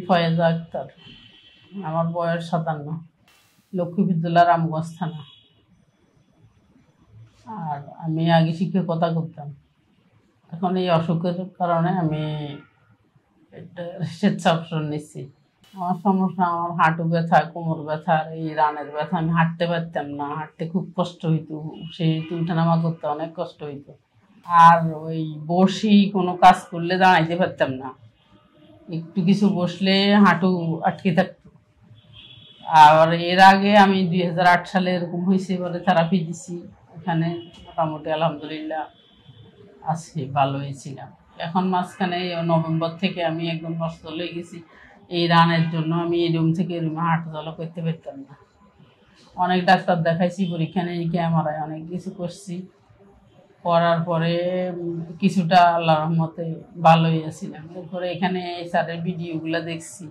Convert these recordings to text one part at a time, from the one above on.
ফয়েজা আক্তার, আমার বয়স 57, লক্ষ্মীপুর জেলা রামগঞ্জ থানা। আর আমি আগে শিক্ষকতা করতাম। এখন এই অসুখের কারণে আমি একটা স্বেচ্ছাবসর নিচ্ছি। আমার সমস্যা, আমার হাঁটু ব্যথা, কোমর ব্যথা, এই রানের ব্যথা। আমি হাঁটতে পারতাম না, হাঁটতে খুব কষ্ট হইতো, সেই উঠানামা করতে অনেক কষ্ট হইতো। আর ওই বসি কোনো কাজ করলে দাঁড়াইতে পারতাম না, একটু কিছু বসলে হাঁটু আটকে থাকতো। আর এর আগে আমি 2008 সালে এরকম হয়েছে বলে থেরাপি দিছি, এখানে মোটামুটি আলহামদুলিল্লাহ আছি, ভালো হয়েছিলাম। এখন মাঝখানে নভেম্বর থেকে আমি একদম অসুস্থ হয়ে গেছি। এই রানের জন্য আমি এই রুম থেকে রুমে হাঁটা চলা করতে পারতাম না। অনেক ডাক্তার দেখাইছি, পরীক্ষা নিরীক্ষা এমআরআই অনেক কিছু করছি, করার পরে কিছুটা আল্লাহর রহমতে ভালো হয়েছিলাম। এরপরে এখানে স্যারের ভিডিওগুলো দেখছি,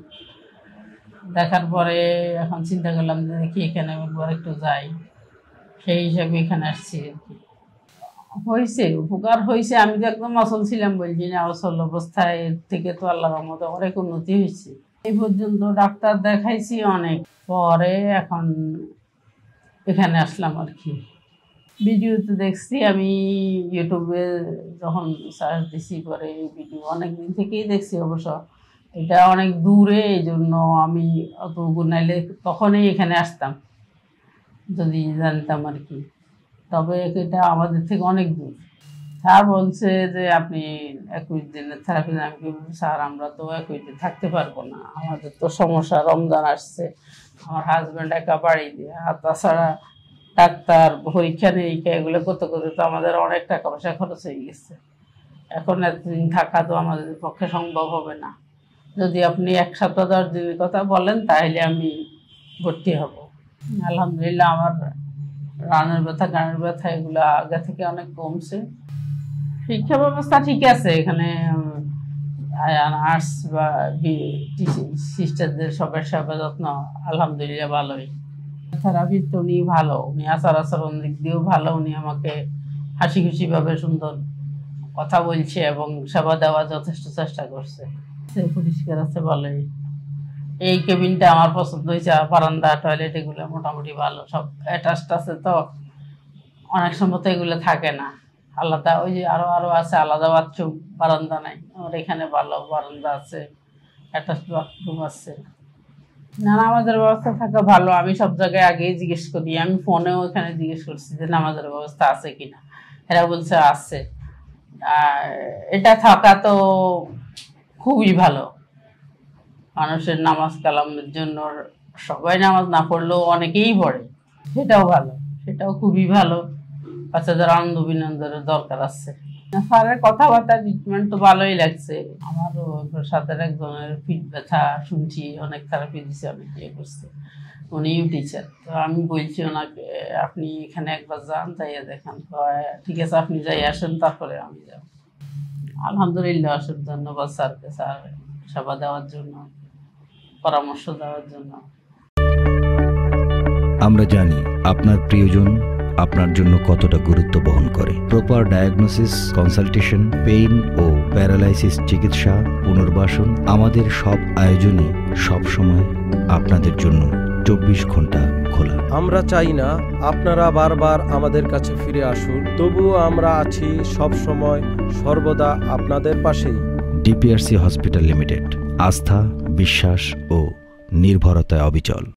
দেখার পরে এখন চিন্তা করলাম যে দেখি এখানে একবার একটু যাই, সেই হিসাবে এখানে আসছি আর কি। হয়েছে, উপকার হয়েছে। আমি তো একদম অচল ছিলাম বলছি না, অচল অবস্থায় থেকে তো আল্লাহর রহমতে অনেক উন্নতি হয়েছে। এই পর্যন্ত ডাক্তার দেখাইছি অনেক, পরে এখন এখানে আসলাম আর কি। ভিডিওতে দেখছি আমি, ইউটিউবে যখন সার্চ দিছি পরে এই ভিডিও অনেক দিন থেকেই দেখছি। অবশ্য এটা অনেক দূরে, এই জন্য আমি অত গুনাইলে তখনই এখানে আসতাম যদি জানতাম আর কি। তবে এটা আমাদের থেকে অনেক দূর। স্যার বলছে যে আপনি 21 দিনের থেরাপি। আমি বলছি স্যার আমরা তো 21 দিন থাকতে পারবো না, আমাদের তো সমস্যা, রমজান আসছে, আমার হাজব্যান্ড একা বাড়ি দিয়ে, আর তাছাড়া ডাক্তার, পরীক্ষা নিরীক্ষা এগুলো করতে করতে তো আমাদের অনেক টাকা পয়সা খরচ হয়ে গেছে। এখন এতদিন থাকা তো আমাদের পক্ষে সম্ভব হবে না। যদি আপনি 1 সপ্তাহ 10 দিনের কথা বলেন তাহলে আমি ভর্তি হব। আলহামদুলিল্লাহ আমার রানের ব্যথা, গানের ব্যথা এগুলো আগে থেকে অনেক কমছে। শিক্ষা ব্যবস্থা ঠিক আছে এখানে, নার্স বা সিস্টারদের সবার সেবা যত্ন আলহামদুলিল্লাহ ভালোই। থেরাপি তো উনি ভালো, উনি আচার আচরণ দিক দিয়েও ভালো। উনি আমাকে হাসি খুশি ভাবে সুন্দর কথা বলছে এবং সেবা দেওয়ার যথেষ্ট চেষ্টা করছে। পরিষ্কার আছে ভালোই। এই কেবিনটা আমার পছন্দ হয়েছে, বারান্দা টয়লেট এগুলো মোটামুটি ভালো, সব অ্যাটাচড আছে। তো অনেক সময় তো এগুলো থাকে না, আলাদা ওই যে আরো আছে আলাদা বাথরুম, বারান্দা নাই। আমার এখানে ভালো বারান্দা আছে, অ্যাটাচড বাথরুম আছে। না, নামাজের ব্যবস্থা থাকা ভালো। আমি সব জায়গায় আগেই জিজ্ঞেস করি, আমি ফোনেও এখানে জিজ্ঞেস করছি যে নামাজের ব্যবস্থা আছে কিনা, এরা বলছে আছে। এটা থাকা তো খুবই ভালো। মানুষের নামাজ কালামের জন্য, সবাই নামাজ না পড়লেও অনেকেই পড়ে, সেটাও ভালো, সেটাও খুবই ভালো। বাচ্চাদের আনন্দ বিনোদনের দরকার আছে। স্যারের কথাবার্তা, ট্রিটমেন্ট তো ভালোই লাগছে। আমারও সাথে একজনের পিঠ ব্যথা শুনছি, অনেক থেরাপি দিচ্ছে, অনেক ইয়ে করছে, উনিও টিচার। তো আমি বলছি ওনাকে আপনি এখানে একবার যান, যাইয়া দেখান। ঠিক আছে আপনি যাই আসেন, তারপরে আমি যাব। আলহামদুলিল্লাহ, অসংখ্য ধন্যবাদ স্যারকে, স্যার সেবা দেওয়ার জন্য, পরামর্শ দেওয়ার জন্য। আমরা জানি আপনার প্রিয়জন আপনার জন্য কতটা গুরুত্ব বহন করে। প্রপার ডায়াগনোসিস, কনসালটেশন, পেইন ও প্যারালাইসিস চিকিৎসা, পুনর্বাসন, আমাদের সব আয়োজনই সব সময় আপনাদের জন্য 24 ঘন্টা খোলা। আমরা চাই না আপনারা বারবার আমাদের কাছে ফিরে আসুন, তবুও আমরা আছি সব সময় সর্বদা আপনাদের পাশেই। ডিপিআরসি হসপিটাল লিমিটেড, আস্থা, বিশ্বাস ও নির্ভরতায় অবিচল।